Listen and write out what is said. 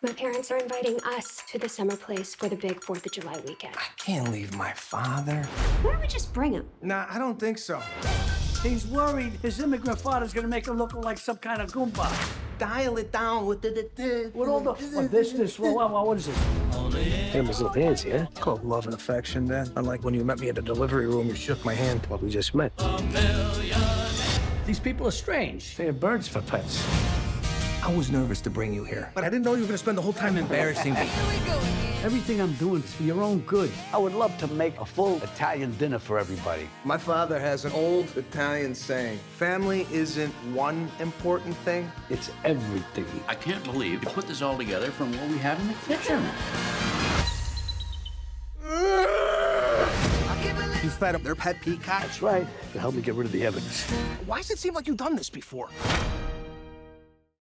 My parents are inviting us to the summer place for the big 4th of July weekend. I can't leave my father. Why don't we just bring him? Nah, I don't think so. He's worried his immigrant father's gonna make him look like some kind of goomba. Dial it down with With all the what is this? Famous little fancy, huh? It's called love and affection, man. Unlike when you met me at the delivery room, you shook my hand. Well, we just met. These people are strange. They have birds for pets. I was nervous to bring you here, but I didn't know you were gonna spend the whole time embarrassing me. Everything I'm doing is for your own good. I would love to make a full Italian dinner for everybody. My father has an old Italian saying, family isn't one important thing. It's everything. I can't believe you put this all together from what we have in the kitchen. You fed them their pet peacock. That's right. To help me get rid of the evidence. Why does it seem like you've done this before?